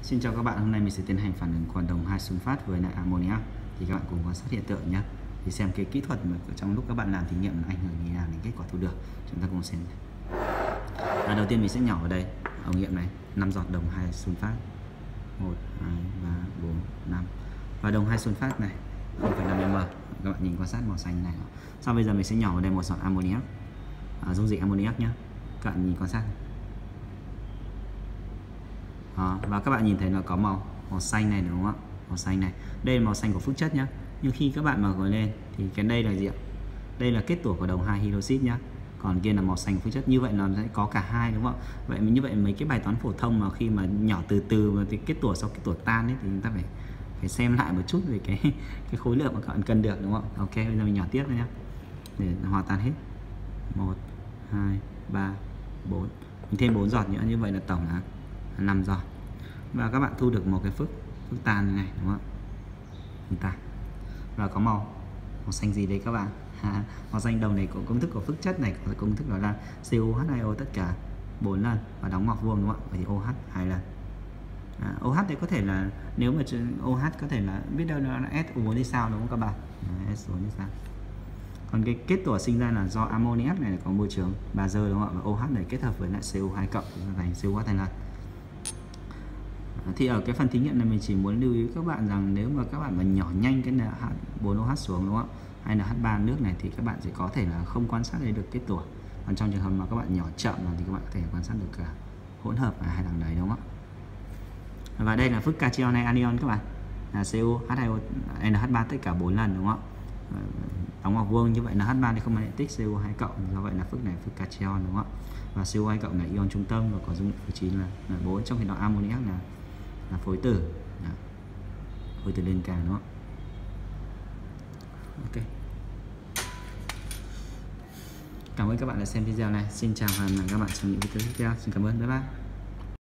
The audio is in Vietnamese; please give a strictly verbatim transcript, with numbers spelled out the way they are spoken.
Xin chào các bạn, hôm nay mình sẽ tiến hành phản ứng của đồng hai sunfat với lại ammoniac. Thì các bạn cùng quan sát hiện tượng nhé. Thì xem cái kỹ thuật mà trong lúc các bạn làm thí nghiệm nó ảnh hưởng như nào đến kết quả thu được. Chúng ta cùng xem. À, đầu tiên mình sẽ nhỏ vào đây ống nghiệm này năm giọt đồng hai sunfat. một, hai, ba, bốn, năm. Và đồng hai sunfat này không phẩy năm mi li lít. Các bạn nhìn quan sát màu xanh này. Sau bây giờ mình sẽ nhỏ vào đây một giọt ammoniac. À, dung dịch ammoniac nhé. Các bạn nhìn quan sát. Đó, và các bạn nhìn thấy nó có màu màu xanh này đúng không ạ? Màu xanh này, đây là màu xanh của phức chất nhá. Nhưng khi các bạn mà gửi lên thì cái đây là gì ạ? Đây là kết tủa của đồng hai hydroxit nhá. Còn kia là màu xanh của phức chất, như vậy nó sẽ có cả hai đúng không ạ? Vậy như vậy mấy cái bài toán phổ thông mà khi mà nhỏ từ từ mà cái kết tủa sau kết tủa tan ấy thì chúng ta phải phải xem lại một chút về cái cái khối lượng mà các bạn cân được đúng không ạ? Ok, bây giờ mình nhỏ tiếp nhá. Để hòa tan hết. một, hai, ba, bốn. Mình thêm bốn giọt nữa, như vậy là tổng là năm giọt. Và các bạn thu được một cái phức phức tan này đúng không ạ? Tan. Và có màu màu xanh gì đấy các bạn? Màu xanh đồng này có công thức của phức chất này, có công thức đó là xê o hát hai o tất cả bốn lần và đóng ngoặc vuông đúng không ạ? Vậy thì OH hai lần. À, OH đấy có thể là nếu mà OH có thể là biết đâu nó là S O bốn thì sao đúng không các bạn? À, S O bốn thì sao? Còn cái kết tủa sinh ra là do ammoniac này có môi trường bazơ đúng không ạ? Và OH này kết hợp với lại xê o hai cộng thành xê o hát hai lần. Thì ở cái phần thí nghiệm này mình chỉ muốn lưu ý các bạn rằng nếu mà các bạn mà nhỏ nhanh cái H bốn O H xuống đúng không ạ, hay là H ba nước này thì các bạn sẽ có thể là không quan sát thấy được kết tủa. Còn trong trường hợp mà các bạn nhỏ chậm thì các bạn có thể quan sát được cả hỗn hợp ở hai đằng đấy đúng không ạ? Và đây là phức cation hay anion các bạn, là xê o, H hai O, en hát ba tất cả bốn lần đúng không ạ? Đóng ngoặc vuông, như vậy là H ba thì không magnetic, xê o hai cộng, do vậy là phức này phức cation đúng không ạ? Và xê o hai cộng là ion trung tâm và có dung lượng phối chín là, là bốn, trong khi đó ammoniac là là phối tử, đó. Phối tử lên cả đúng không? Ok. Cảm ơn các bạn đã xem video này. Xin chào và hẹn gặp lại các bạn trong những video tiếp theo. Xin cảm ơn, bye bye.